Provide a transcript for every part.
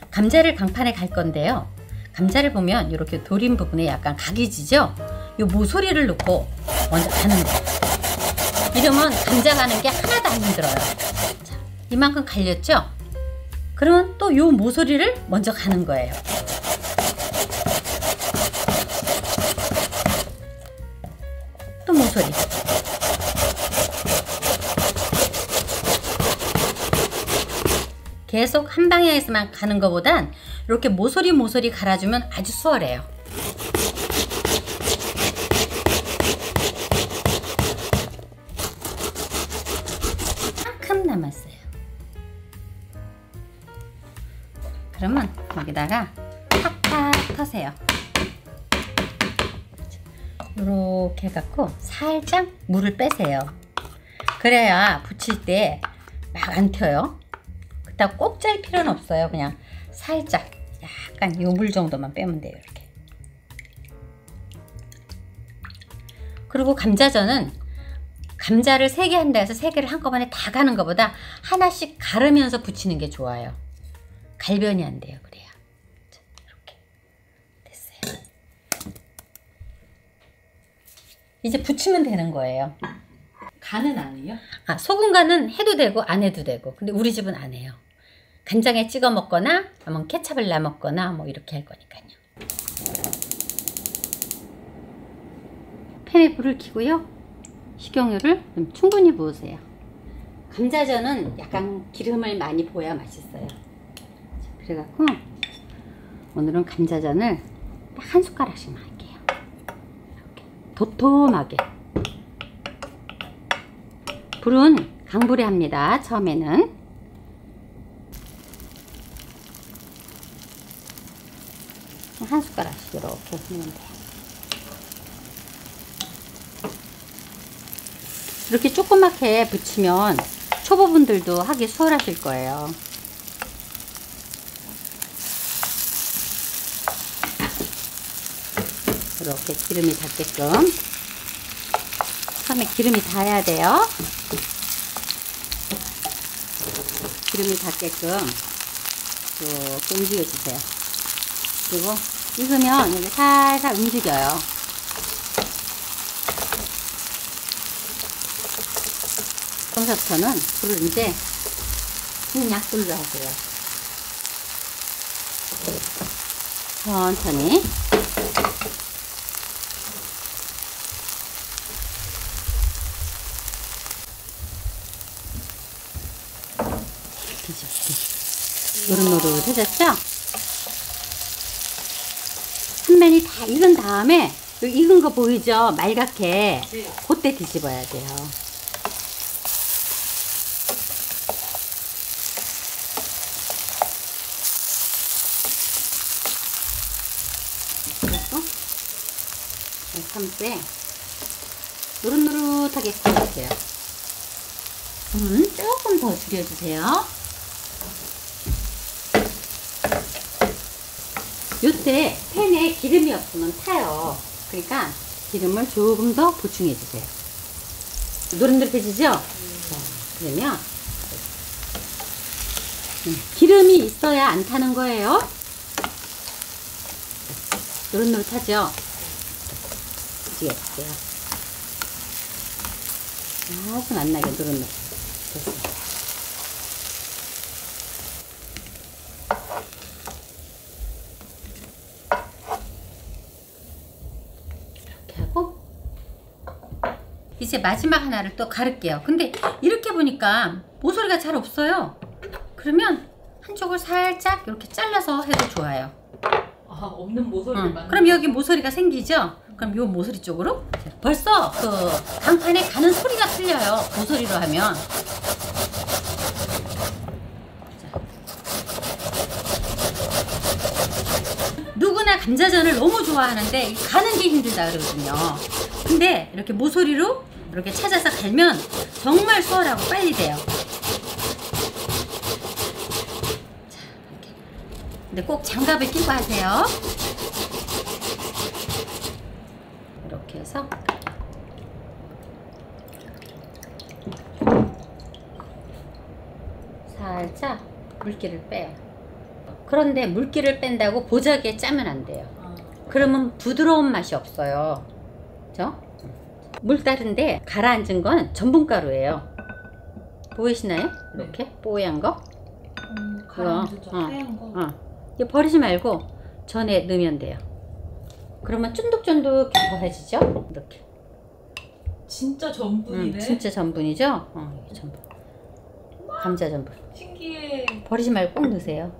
감자를 강판에 갈 건데요. 감자를 보면 이렇게 도림 부분에 약간 각이 지죠? 이 모서리를 넣고 먼저 가는 거예요. 이러면 감자 가는 게 하나도 안 힘들어요. 자, 이만큼 갈렸죠? 그러면 또 이 모서리를 먼저 가는 거예요. 또 모서리. 계속 한 방향에서만 가는 것보단 이렇게 모서리 갈아주면 아주 수월해요. 한큼 남았어요. 그러면 여기다가 팍팍 터세요. 이렇게 해갖고 살짝 물을 빼세요. 그래야 붙일 때 막 안 튀어요. 그렇다고 꼭 짤 필요는 없어요. 그냥 살짝 약간 요 물 정도만 빼면 돼요. 이렇게. 그리고 감자전은 감자를 3개 한다 해서 3개를 한꺼번에 다 가는 것보다 하나씩 가르면서 붙이는 게 좋아요. 갈변이 안 돼요. 그래야. 자, 이렇게 됐어요. 이제 붙이면 되는 거예요. 간은 안 해요? 아, 소금 간은 해도 되고 안 해도 되고. 근데 우리 집은 안 해요. 간장에 찍어 먹거나 아니면 케찹을 넣어 먹거나 뭐 이렇게 할 거니까요. 팬에 불을 켜고요. 식용유를 좀 충분히 부으세요. 감자전은 약간 기름을 많이 부어야 맛있어요. 그래갖고 오늘은 감자전을 딱 한 숟가락씩만 할게요. 이렇게 도톰하게. 불은 강불에 합니다. 처음에는. 한 숟가락씩 이렇게 넣으면 돼요. 이렇게 조그맣게 붙이면 초보분들도 하기 수월하실 거예요. 이렇게 기름이 닿게끔. 처음에 기름이 닿아야 돼요. 기름이 닿게끔 쭉 움직여주세요. 그리고 익으면 이렇게 살살 움직여요. 지금부터는 불을 이제 그냥 약불로 하세요. 천천히. 노릇노릇해졌죠? 한 면이 다 익은 다음에 익은 거 보이죠? 말갛게. 네. 그때 뒤집어야 돼요. 그래서 삶때 노릇노릇하게 구워주세요. 불은 조금 더 줄여주세요. 요때 팬에 기름이 없으면 타요. 그러니까 기름을 조금 더 보충해 주세요. 노릇노릇해지죠? 그러면 기름이 있어야 안 타는 거예요. 노릇노릇하죠? 지게요. 아주 맛나게 노릇노릇 됐어요. 이제 마지막 하나를 또 가를게요. 근데 이렇게 보니까 모서리가 잘 없어요. 그러면 한쪽을 살짝 이렇게 잘라서 해도 좋아요. 아, 없는 모서리를 그럼 여기 모서리가 생기죠? 그럼 요 모서리 쪽으로 벌써 그 강판에 가는 소리가 틀려요. 모서리로 하면. 누구나 감자전을 너무 좋아하는데 가는 게 힘들다 그러거든요. 근데 이렇게 모서리로 이렇게 찾아서 갈면 정말 수월하고 빨리 돼요. 자, 이렇게. 근데 꼭 장갑을 끼고 하세요. 이렇게 해서 살짝 물기를 빼요. 그런데 물기를 뺀다고 보자기에 짜면 안 돼요. 그러면 부드러운 맛이 없어요. 그죠? 물따른데 가라앉은 건 전분가루예요. 보이시나요? 이렇게 뽀얀 거. 가라앉았죠. 어. 하얀 거. 이거 버리지 말고 전에 넣으면 돼요. 그러면 쫀득쫀득해지죠? 이렇게. 진짜 전분이네. 진짜 전분이죠? 이게 전분. 감자 전분. 신기해. 버리지 말고 꼭 넣으세요.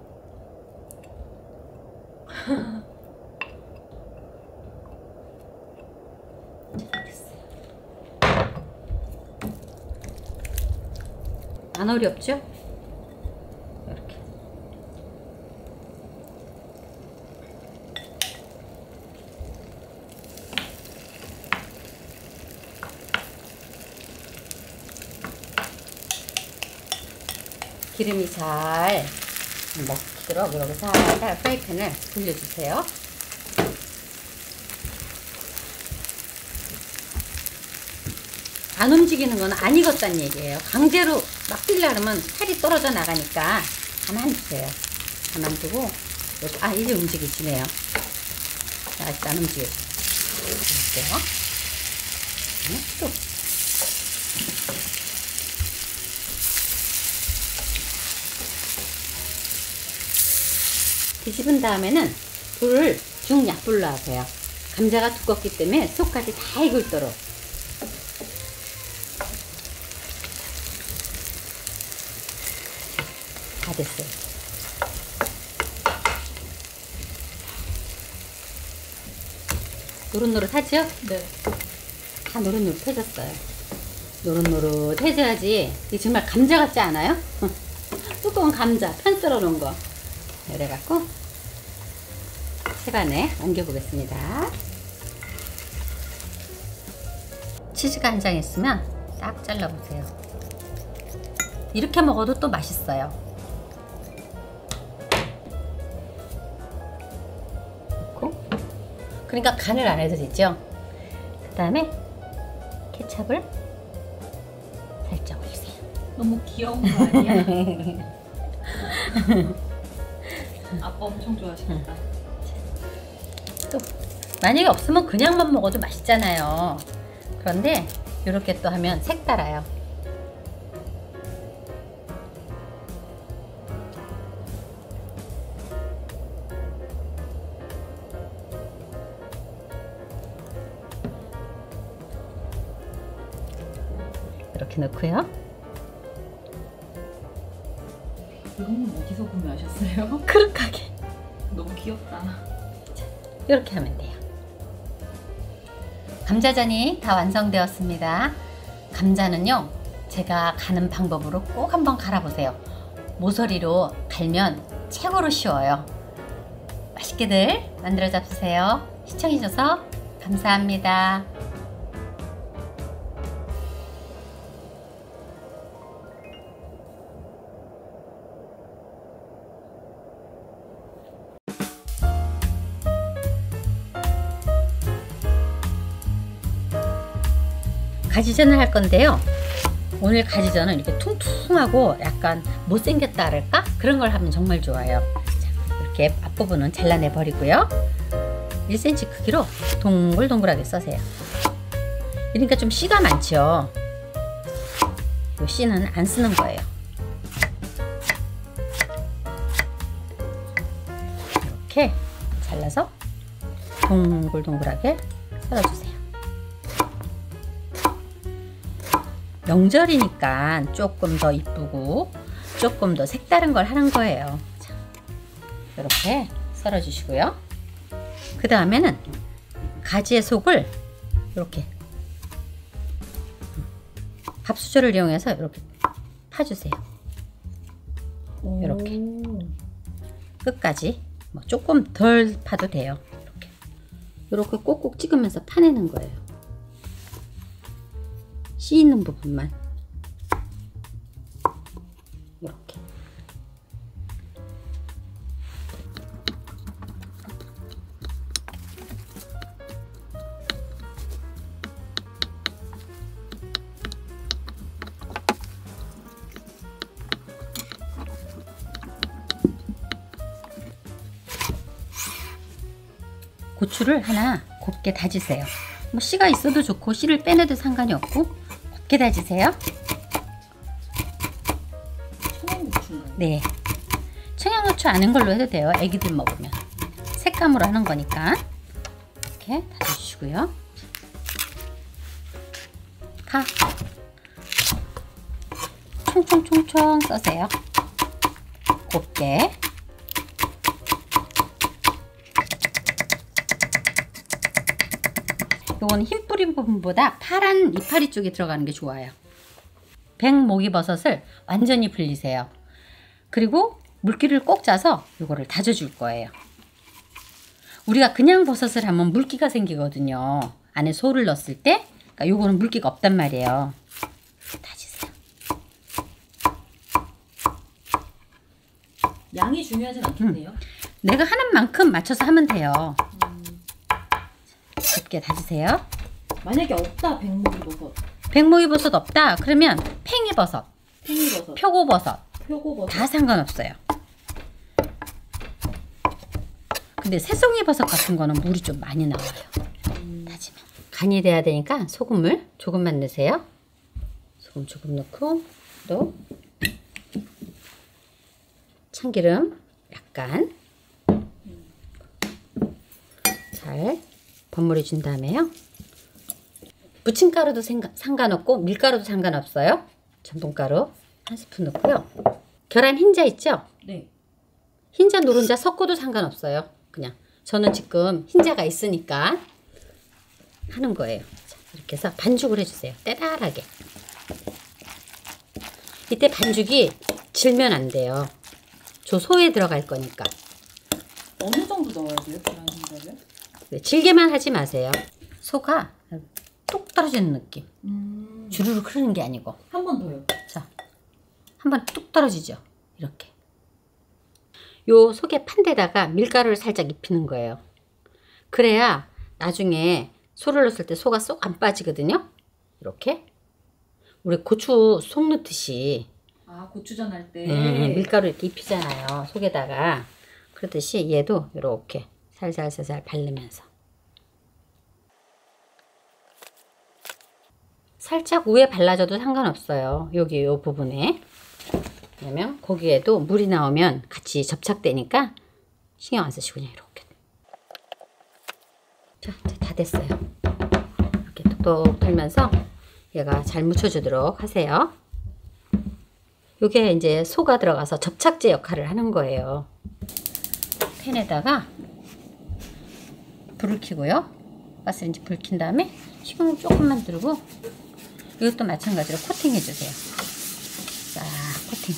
안 어렵죠? 이렇게. 기름이 잘 먹도록 이렇게 살살 프라이팬을 돌려주세요. 안 움직이는 건 안 익었다는 얘기예요. 강제로 막 뜰려 그러면 살이 떨어져 나가니까 가만히 두세요. 가만 두고, 이제 움직이시네요. 아직 안 움직여요. 볼게요. 또. 뒤집은 다음에는 불을 중약불로 하세요. 감자가 두껍기 때문에 속까지 다 익을도록. 다 됐어요. 노릇노릇하죠? 네. 다 노릇노릇해졌어요. 노릇노릇해져야지. 이게 정말 감자 같지 않아요? 두꺼운 감자 편 썰어 놓은 거. 이래갖고 세간에 옮겨보겠습니다. 치즈가 한 장 있으면 싹 잘라보세요. 이렇게 먹어도 또 맛있어요. 넣고, 그러니까 간을 안 해도 되죠. 그 다음에 케첩을 살짝 올리세요. 너무 귀여운 거 아니야? 아빠 엄청 좋아하시겠다. 또 만약에 없으면 그냥만 먹어도 맛있잖아요. 그런데 이렇게 또 하면 색달아요. 이렇게 넣고요. 이건 어디서 구매하셨어요? 그릇하게 너무 귀엽다. 이렇게 하면 돼요. 감자전이 다 완성되었습니다. 감자는요, 제가 가는 방법으로 꼭 한번 갈아보세요. 모서리로 갈면 최고로 쉬워요. 맛있게들 만들어 잡수세요. 시청해주셔서 감사합니다. 가지전을 할 건데요. 오늘 가지전은 이렇게 퉁퉁하고 약간 못생겼다 할까? 그런 걸 하면 정말 좋아요. 자, 이렇게 앞부분은 잘라내 버리고요. 1cm 크기로 동글동글하게 써세요. 그러니까 좀 씨가 많죠. 이 씨는 안 쓰는 거예요. 이렇게 잘라서 동글동글하게 썰어주세요. 명절이니까 조금 더 이쁘고 조금 더 색다른 걸 하는 거예요. 자, 이렇게 썰어 주시고요. 그 다음에는 가지의 속을 이렇게 밥수저를 이용해서 이렇게 파주세요. 이렇게 끝까지 조금 덜 파도 돼요. 이렇게 꼭꼭 찍으면서 파내는 거예요. 씨 있는 부분만 이렇게. 고추를 하나 곱게 다지세요. 뭐 씨가 있어도 좋고 씨를 빼내도 상관이 없고 곱게 다지세요. 청양고추인가요? 네, 청양고추 아는 걸로 해도 돼요. 애기들 먹으면 색감으로 하는 거니까. 이렇게 다져주시고요. 파 총총총총 써세요. 곱게. 요건 흰 뿌리 부분보다 파란 이파리 쪽에 들어가는 게 좋아요. 백목이버섯을 완전히 불리세요. 그리고 물기를 꼭 짜서 요거를 다져줄 거예요. 우리가 그냥 버섯을 하면 물기가 생기거든요. 안에 소를 넣었을 때. 그러니까 요거는 물기가 없단 말이에요. 다지세요. 양이 중요하진 않겠네요. 내가 하는 만큼 맞춰서 하면 돼요. 곱게 다지세요. 만약에 없다, 백목이버섯. 백목이버섯 없다 그러면 팽이버섯, 팽이버섯, 표고버섯 표고버섯 다 상관없어요. 근데 새송이버섯 같은 거는 물이 좀 많이 나와요. 다지면 간이 돼야 되니까 소금을 조금만 넣으세요. 소금 조금 넣고 또 참기름 약간 잘 버무려 준 다음에요. 부침가루도 상관없고 밀가루도 상관없어요. 전분가루 한 스푼 넣고요. 계란 흰자 있죠? 네. 흰자 노른자 섞어도 상관없어요. 그냥 저는 지금 흰자가 있으니까 하는 거예요. 자, 이렇게 해서 반죽을 해주세요. 때달하게. 이때 반죽이 질면 안 돼요. 저 소에 들어갈 거니까. 어느 정도 넣어야 돼요, 계란 흰자를? 네, 질게만 하지 마세요. 소가 뚝 떨어지는 느낌. 주르륵 흐르는 게 아니고. 한 번 더요. 자, 한번 뚝 떨어지죠. 이렇게. 요 속에 판데다가 밀가루를 살짝 입히는 거예요. 그래야 나중에 소를 넣었을 때 소가 쏙 안 빠지거든요. 이렇게. 우리 고추 속 넣듯이. 아, 고추전 할 때. 밀가루 이렇게 입히잖아요. 속에다가. 그렇듯이 얘도 이렇게 살살살살 바르면서. 살짝 위에 발라줘도 상관없어요. 여기 요 부분에. 왜냐면 고기에도 물이 나오면 같이 접착되니까 신경 안 쓰시고 그냥 이렇게. 자, 이제 다 됐어요. 이렇게 톡톡 털면서 얘가 잘 묻혀주도록 하세요. 요게 이제 소가 들어가서 접착제 역할을 하는 거예요. 팬에다가 불을 켜고요. 가스레인지 불 킨 다음에 식용유 조금만 두르고 이것도 마찬가지로 코팅해 주세요. 싹 코팅.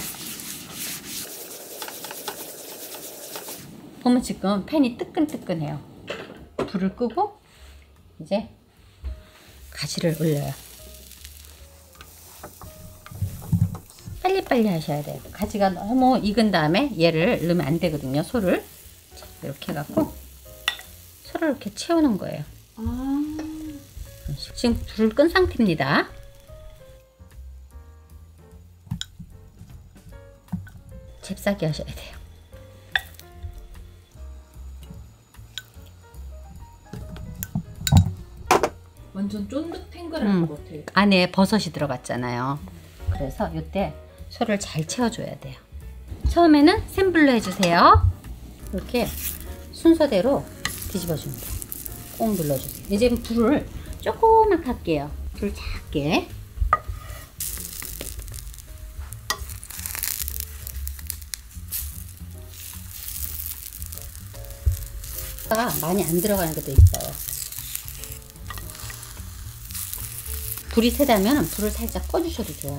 보면 지금 팬이 뜨끈뜨끈해요. 불을 끄고 이제 가지를 올려요. 빨리빨리 하셔야 돼요. 가지가 너무 익은 다음에 얘를 넣으면 안 되거든요. 소를. 자, 이렇게 해갖고 소를 이렇게 채우는 거예요. 지금 불을 끈 상태입니다. 잽싸게 하셔야 돼요. 완전 쫀득탱글할 것 같아요. 안에 버섯이 들어갔잖아요. 그래서 이때 소를 잘 채워줘야 돼요. 처음에는 센 불로 해주세요. 이렇게 순서대로 뒤집어주면 돼요. 꼭 눌러주세요. 이제 불을 조금만 할게요. 불 작게. 많이 안 들어가는 것도 있어요. 불이 세다면 불을 살짝 꺼주셔도 좋아요.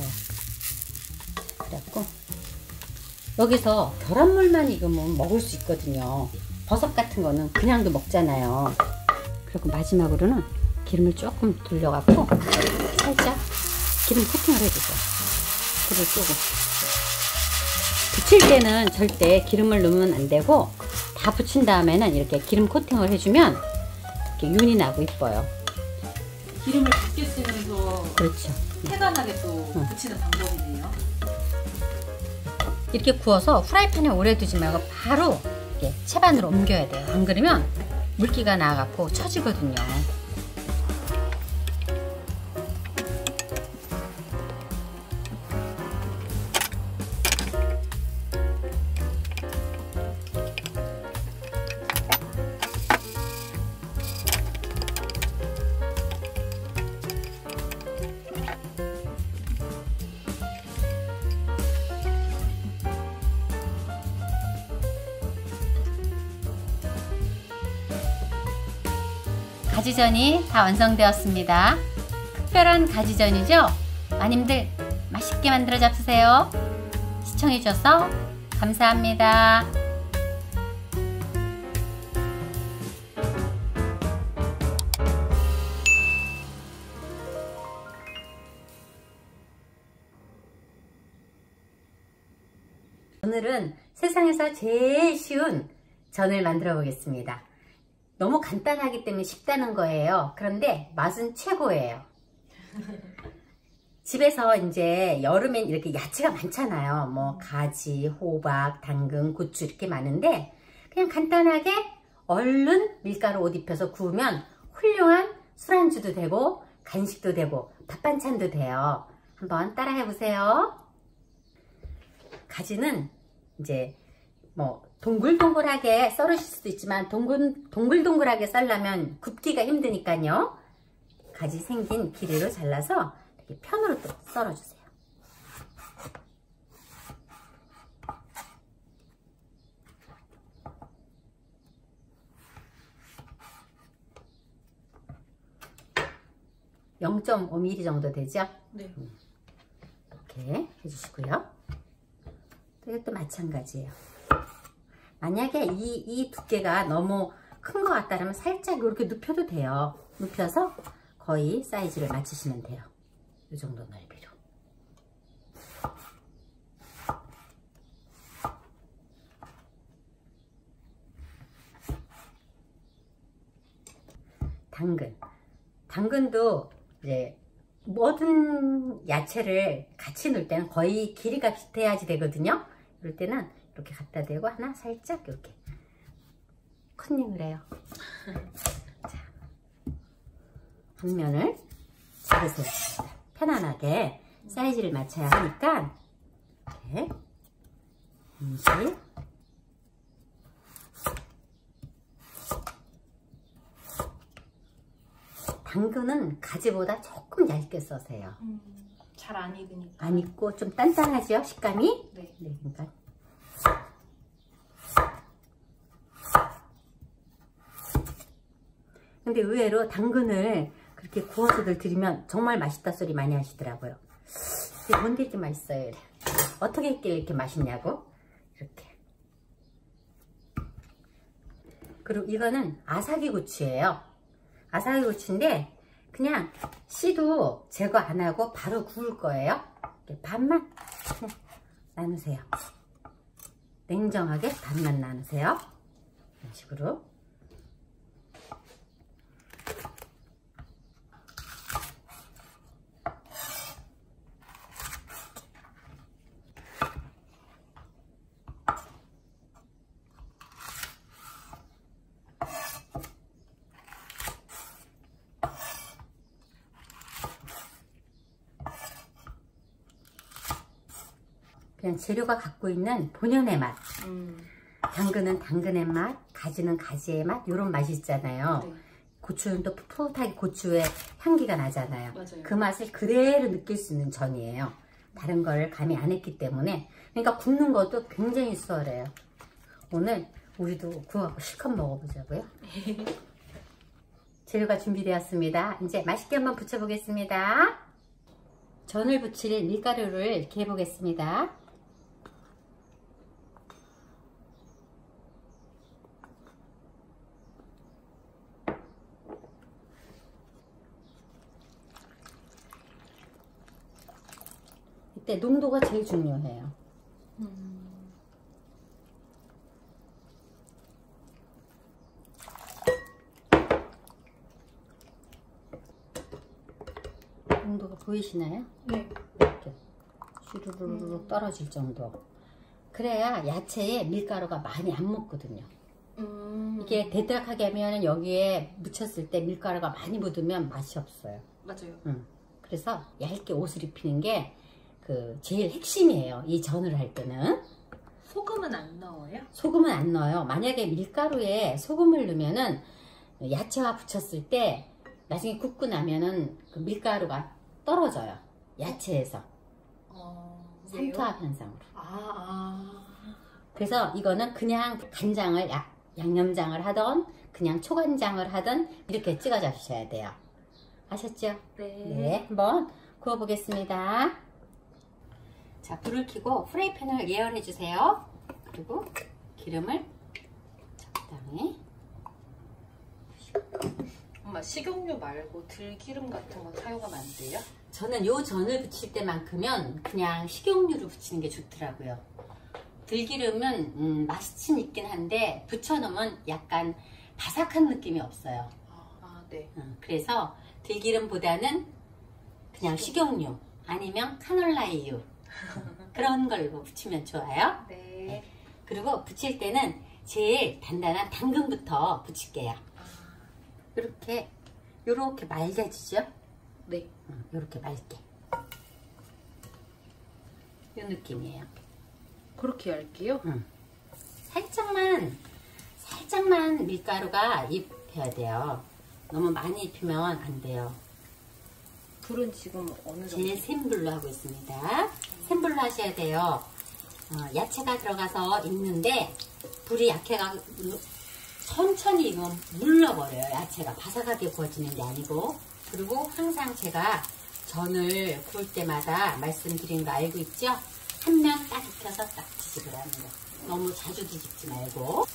그래갖고 여기서 계란물만 익으면 먹을 수 있거든요. 버섯 같은 거는 그냥도 먹잖아요. 그리고 마지막으로는 기름을 조금 돌려갖고 살짝 기름 코팅을 해주세요. 불을 끄고. 부칠 때는 절대 기름을 넣으면 안 되고 다 부친 다음에는 이렇게 기름 코팅을 해주면 이렇게 윤이 나고 이뻐요. 기름을 적게 쓰면서 그렇죠. 태가 나게 또 붙이는 방법이네요. 이렇게 구워서 프라이팬에 오래 두지 말고 바로 이렇게 채반으로 옮겨야 돼요. 안 그러면 물기가 나갖고 처지거든요. 가지전이 다 완성되었습니다. 특별한 가지전이죠? 마님들 맛있게 만들어 잡수세요. 시청해주셔서 감사합니다. 오늘은 세상에서 제일 쉬운 전을 만들어 보겠습니다. 너무 간단하기 때문에 쉽다는 거예요. 그런데 맛은 최고예요. 집에서 이제 여름엔 이렇게 야채가 많잖아요. 뭐 가지, 호박, 당근, 고추 이렇게 많은데 그냥 간단하게 얼른 밀가루 옷 입혀서 구우면 훌륭한 술안주도 되고 간식도 되고 밥 반찬도 돼요. 한번 따라 해보세요. 가지는 이제 뭐 동글동글하게 썰으실 수도 있지만 동글동글하게 썰려면 굽기가 힘드니까요. 가지 생긴 길이로 잘라서 이렇게 편으로 또 썰어주세요. (0.5mm) 정도 되죠? 네. 이렇게 해주시고요. 이것도 마찬가지예요. 만약에 이 두께가 너무 큰 것 같다면 살짝 이렇게 눕혀도 돼요. 눕혀서 거의 사이즈를 맞추시면 돼요. 이 정도 넓이로. 당근도 이제 모든 야채를 같이 넣을 때는 거의 길이가 비슷해야지 되거든요. 이럴 때는 이렇게 갖다 대고 하나 살짝 이렇게 컨닝을 해요. 자, 앞면을 잡으세요. 편안하게 사이즈를 맞춰야 하니까 이렇게 음식 당근은 가지보다 조금 얇게 써세요. 잘 안 익으니까. 안 익고 좀 단단하죠? 식감이? 네. 네, 그러니까. 근데 의외로 당근을 그렇게 구워서들 드리면 정말 맛있다 소리 많이 하시더라고요. 이게 뭔데 이렇게 맛있어요? 이래. 어떻게 했길래 이렇게 맛있냐고? 이렇게. 그리고 이거는 아사기 고추예요. 아사기 고추인데 그냥 씨도 제거 안 하고 바로 구울 거예요. 이렇게 반만 나누세요. 냉정하게 반만 나누세요. 이런 식으로. 그냥 재료가 갖고 있는 본연의 맛. 당근은 당근의 맛, 가지는 가지의 맛, 이런 맛이 있잖아요. 네. 고추는 또 풋풋하게 고추의 향기가 나잖아요. 맞아요. 그 맛을 그대로 느낄 수 있는 전이에요. 다른 걸 가미 안 했기 때문에. 그러니까 굽는 것도 굉장히 수월해요. 오늘 우리도 구워갖고 실컷 먹어보자고요. 재료가 준비되었습니다. 이제 맛있게 한번 부쳐보겠습니다. 전을 부칠 밀가루를 이렇게 해보겠습니다. 이때 농도가 제일 중요해요. 농도가 보이시나요? 네. 이렇게 슈르르르 떨어질 정도. 그래야 야채에 밀가루가 많이 안 묻거든요. 이게 대딱하게 하면 여기에 묻혔을 때 밀가루가 많이 묻으면 맛이 없어요. 맞아요. 그래서 얇게 옷을 입히는 게 그 제일 핵심이에요. 이 전을 할 때는. 소금은 안 넣어요? 소금은 안 넣어요. 만약에 밀가루에 소금을 넣으면은 야채와 붙였을 때 나중에 굽고 나면은 그 밀가루가 떨어져요. 야채에서. 삼투압 현상으로. 그래서 이거는 그냥 간장을 양념장을 하던 그냥 초간장을 하던 이렇게 찍어 잡으셔야 돼요. 아셨죠? 네. 한번 구워 보겠습니다. 자, 불을 켜고 프라이팬을 예열해 주세요. 그리고 기름을 적당히. 엄마, 식용유 말고 들기름 같은 거 사용하면 안 돼요? 저는 요 전을 부칠 때만큼은 그냥 식용유를 부치는 게 좋더라고요. 들기름은 맛은 있긴 한데 부쳐놓으면 약간 바삭한 느낌이 없어요. 네. 그래서 들기름보다는 그냥 식용유 아니면 카놀라유 그런 걸로 부치면 좋아요. 네. 그리고 부칠 때는 제일 단단한 당근부터 부칠게요. 요렇게 맑아지죠? 네. 요렇게 맑게. 요 느낌이에요. 그렇게 얇게요? 살짝만 밀가루가 입혀야 돼요. 너무 많이 입히면 안 돼요. 불은 지금 어느 정도? 제일 센 불로 하고 있습니다. 센 불로 하셔야 돼요. 야채가 들어가서 익는데 불이 약해가지고 천천히 익으면 물러버려요. 야채가 바삭하게 구워지는 게 아니고. 그리고 항상 제가 전을 구울 때마다 말씀드린 거 알고 있죠? 한 면 딱 익혀서 딱 뒤집으라는 거. 너무 자주 뒤집지 말고.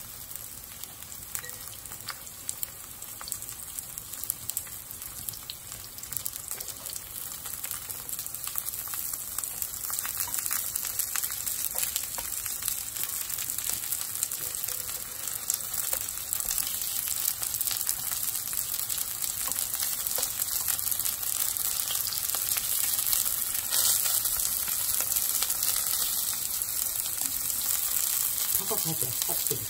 퍽퍽하죠, 확실히.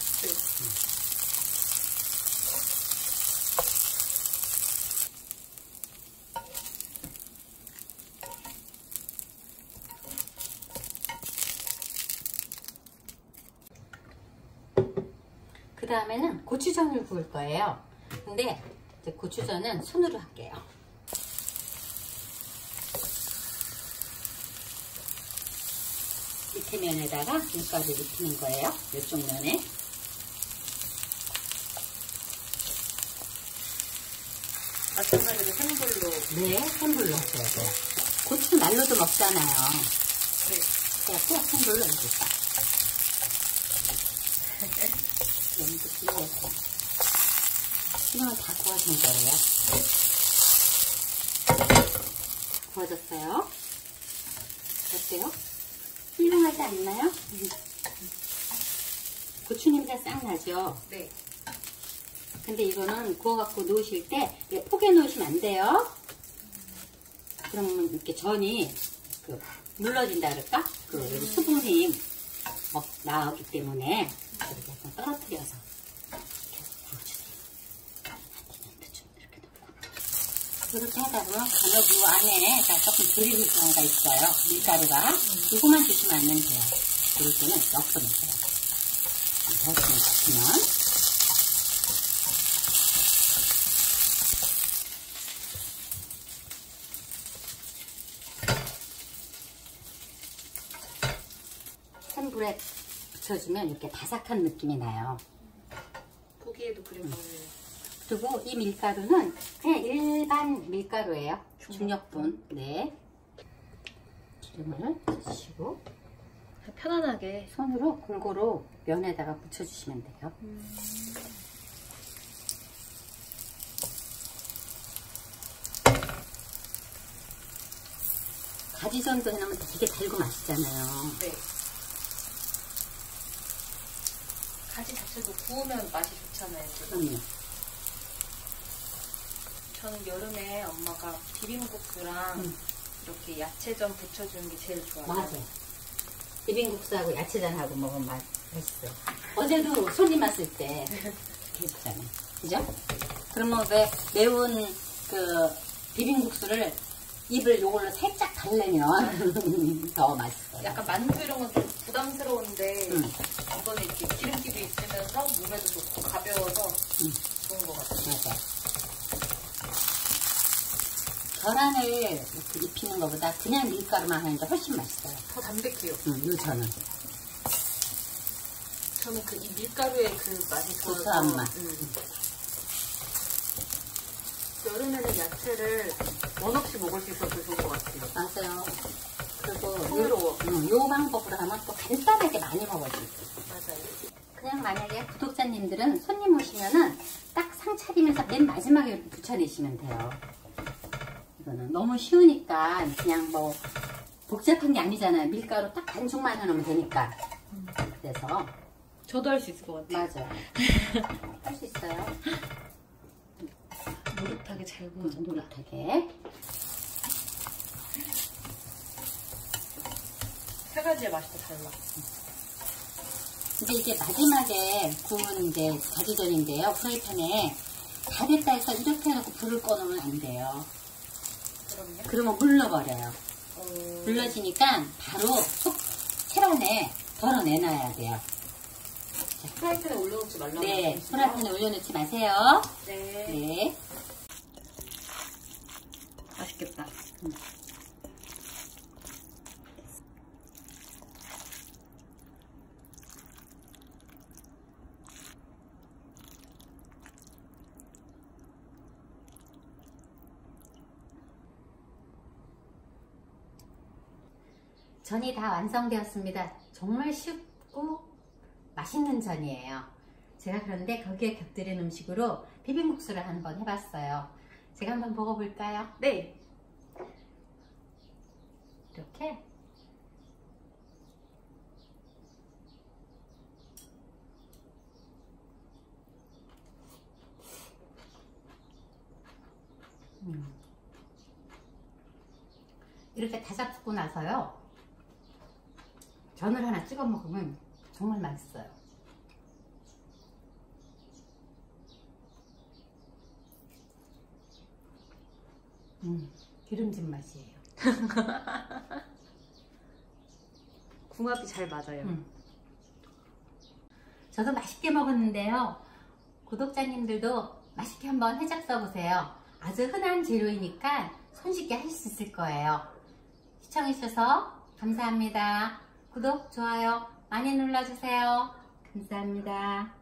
그 다음에는 고추전을 구울 거예요. 근데 이제 고추전은 손으로 할게요. 밑에 면에다가 밀가루를 입히는 거예요. 이쪽 면에. 마찬가지로 센 불로. 네, 센 불로 하셔야 돼요. 고추 날로도 먹잖아요. 네. 그래서 센 불로 해줄까. 이거는 다 구워진 거예요. 구워졌어요. 어때요? 훌륭하지 않나요? 고추 냄새 싹 나죠? 네. 근데 이거는 구워갖고 놓으실 때 포개 놓으시면 안 돼요. 그러면 이렇게 전이 물러진다 그럴까? 수분이 나오기 때문에 이렇게 약간 떨어뜨려서 이렇게 부어주세요. 한티년도 좀 이렇게 넣고. 이렇게 하다 보면 간혹 이 안에 조금 들이는 경우가 있어요. 밀가루가. 이거만 주시면 안 돼요. 그럴 때는 엮어놓으세요. 더 주시면. 센 불에 붙여주면 이렇게 바삭한 느낌이 나요. 보기에도 그래 보여요. 그리고 이 밀가루는 그냥 일반 밀가루예요. 중력분. 네. 기름을 주시고 편안하게 손으로 골고루 면에다가 묻혀주시면 돼요. 가지전도 해놓으면 되게 달고 맛있잖아요. 네. 가지 자체도 구우면 맛이 좋잖아요. 그럼요. 저는 여름에 엄마가 비빔국수랑 이렇게 야채전 부쳐주는 게 제일 좋아요. 맞아요. 비빔국수하고 야채전하고 먹으면 맛있어. 어제도 손님 왔을 때 했잖아요. 그죠? 그러면 왜 매운 그 비빔국수를 입을 요걸로 살짝 달래면 더 맛있어요. 약간 만두 이런 건 좀 부담스러운데 이거는 이렇게 기름기도 있으면서 몸에도 좋고 가벼워서 좋은 것 같아요. 맞아. 계란을 이렇게 입히는 것보다 그냥 밀가루만 하는 게 훨씬 맛있어요. 더 담백해요. 요 저는. 저는 그 이 밀가루의 그 맛이 좋아서. 고소한 맛. 여름에는 야채를 원 없이 먹을 수 있어서 좋은 것 같아요. 맞아요. 그리고 풍요로워. 요 방법으로 하면 또 간단하게 많이 먹을 수 있어요. 맞아요. 그냥 만약에 구독자님들은 손님 오시면은 딱 상 차리면서 맨 마지막에 이렇게 붙여내시면 돼요. 이거는 너무 쉬우니까 그냥 뭐 복잡한 게 아니잖아요. 밀가루 딱 반죽만 해놓으면 되니까. 그래서 저도 할 수 있을 것 같아요. 맞아요. 할 수 있어요. 노릇하게 잘 구워져. 노릇하게. 세 가지의 맛이 다 달라. 근데 이게 마지막에 구운 이제 자기전인데요. 프라이팬에 다 됐다 해서 이렇게 해놓고 불을 꺼놓으면 안 돼요. 그럼요? 그러면 물러버려요. 물러지니까 바로 속 채반에 덜어내놔야 돼요. 프라이팬에 올려놓지 말라고. 네, 하시죠? 프라이팬에 올려놓지 마세요. 네. 네. 맛있겠다. 전이 다 완성되었습니다. 정말 쉽고 맛있는 전이에요. 제가 그런데 거기에 곁들인 음식으로 비빔국수를 한번 해봤어요. 제가 한번 먹어볼까요? 네. 이렇게 이렇게 다 잡수고 나서요 전을 하나 찍어 먹으면 정말 맛있어요. 기름진 맛이에요. 궁합이 잘 맞아요. 저도 맛있게 먹었는데요. 구독자님들도 맛있게 한번 해작 써보세요. 아주 흔한 재료이니까 손쉽게 할 수 있을 거예요. 시청해주셔서 감사합니다. 구독, 좋아요 많이 눌러주세요. 감사합니다.